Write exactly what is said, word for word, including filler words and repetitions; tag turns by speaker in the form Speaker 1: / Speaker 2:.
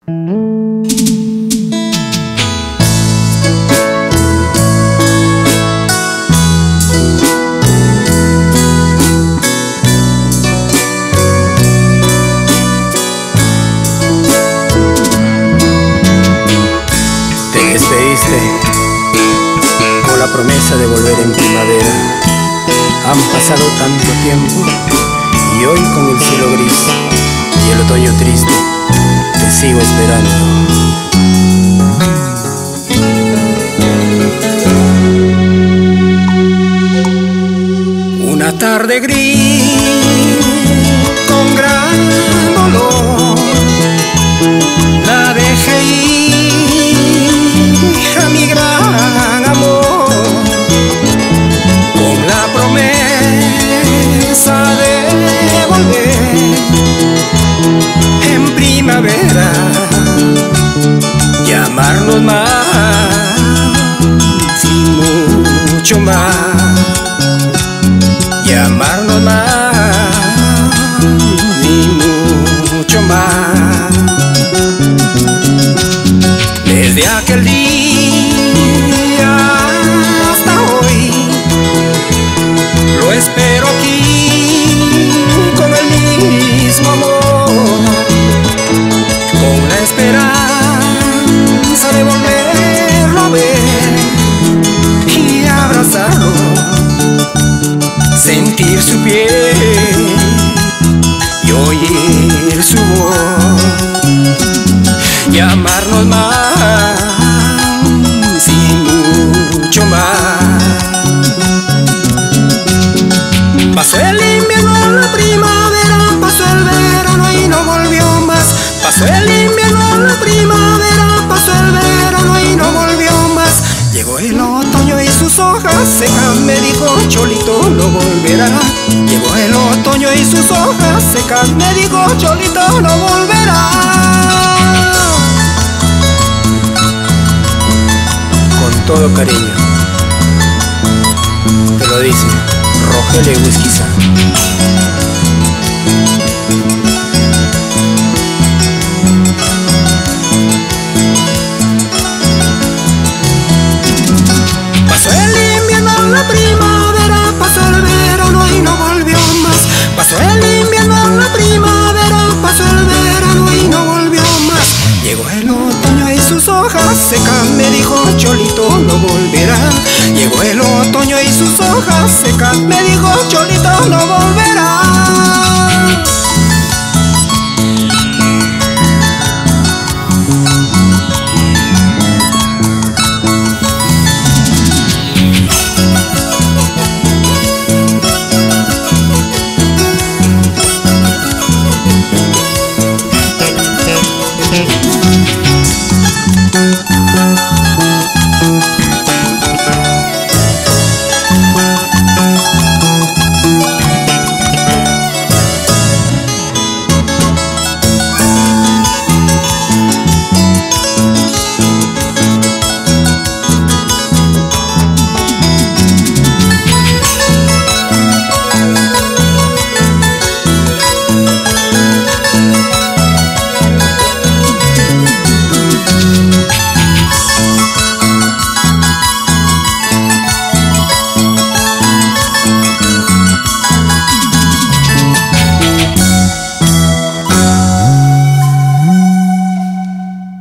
Speaker 1: Te despediste con la promesa de volver en primavera. Han pasado tanto tiempo y hoy con el cielo gris y el otoño triste te sigo esperando. Una tarde gris con gran dolor la dejé ir a mi gran amor, con la promesa de volver en primavera y amarnos más y mucho más, y amarnos más y mucho más. Desde aquel día hasta hoy lo espero aquí con el mismo amor, con la esperanza de volverlo a ver y abrazarlo, sentir su piel y oír su voz, y amarnos más y mucho más. Pasó el invierno, la primavera, pasó el verano y no volvió más. Pasó el invierno, la primavera, pasó el verano y no volvió más. Llegó el otoño y sus hojas secas, me dijo Cholito no volverá. Llegó el otoño y sus hojas secas, me dijo Cholito no volverá. Con todo cariño te lo dice Rogelio Whisky. Pasó el invierno, la primavera, pasó el verano y no volvió más. Pasó el invierno, la primavera, pasó el verano y no volvió más. Llegó el otoño y sus hojas secas, me dijo Cholito no volverá. Llegó el otoño y sus hojas secas, me dijo Cholito no volverá.
Speaker 2: Thank you.